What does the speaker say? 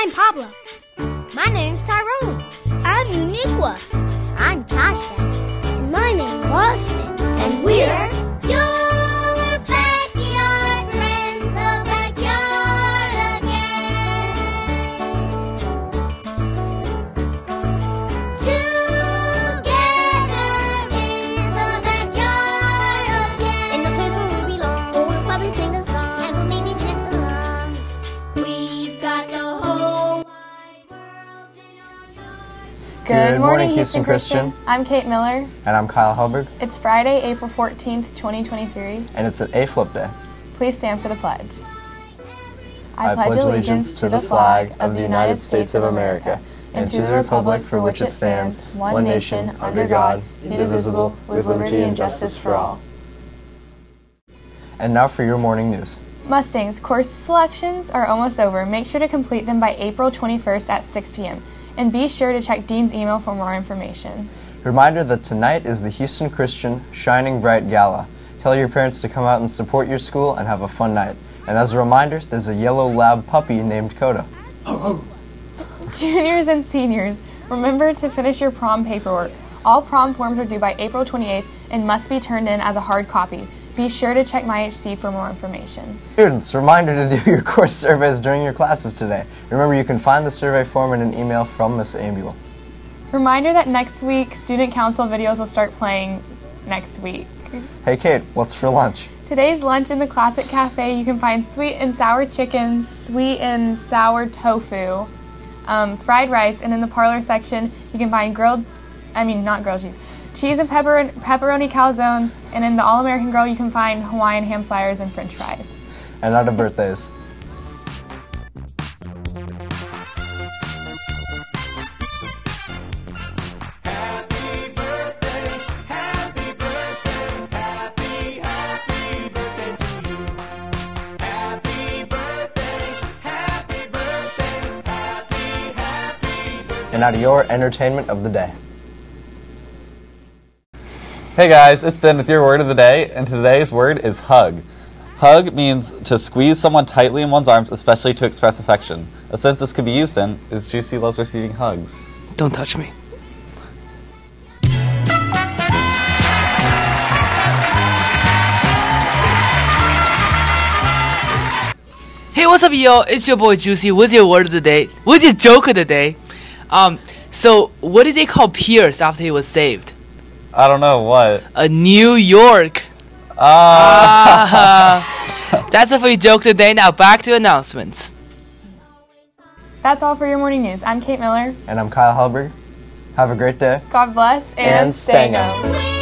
I'm Pablo. My name's Tyrone. I'm Uniqua. I'm Tasha. And my name's Austin. And we're your backyard friends, the backyard again. Together in the backyard again. In the place where we belong. We'll probably sing a song. And we'll maybe dance along. We've got the whole wide world in our yard. Good morning, Houston Christian. I'm Kate Miller. And I'm Kyle Helberg. It's Friday, April 14th, 2023. And it's an A-Flip Day. Please stand for the pledge. I pledge allegiance to the flag of the United States of America and to the republic for which it stands, one nation, under God, indivisible, with liberty and justice for all. And now for your morning news. Mustangs course selections are almost over. Make sure to complete them by April 21st at 6 p.m. And be sure to check Dean's email for more information. Reminder that tonight is the Houston Christian Shining Bright Gala. Tell your parents to come out and support your school and have a fun night. And as a reminder, there's a yellow lab puppy named Coda. Juniors and seniors, remember to finish your prom paperwork. All prom forms are due by April 28th and must be turned in as a hard copy. Be sure to check MyHC for more information. Students, reminder to do your course surveys during your classes today. Remember, you can find the survey form in an email from Miss Ambule. Reminder that next week, Student Council videos will start playing next week. Hey Kate, what's for lunch? Today's lunch in the Classic Cafe, you can find sweet and sour chicken, sweet and sour tofu, fried rice, and in the parlor section, you can find cheese and pepperoni calzones, and in the All-American Grill, you can find Hawaiian ham sliders and french fries. And out of birthdays. And now to your entertainment of the day. Hey guys, it's Ben with your word of the day, and today's word is hug. Hug means to squeeze someone tightly in one's arms, especially to express affection. A sense this could be used in is Juicy loves receiving hugs. Don't touch me. Hey, what's up, yo? It's your boy Juicy with your word of the day, with your joke of the day. So what did they call Pierce after he was saved? I don't know, what? A New York. That's it for your joke today. Now back to announcements. That's all for your morning news. I'm Kate Miller. And I'm Kyle Helberg. Have a great day. God bless and Stango.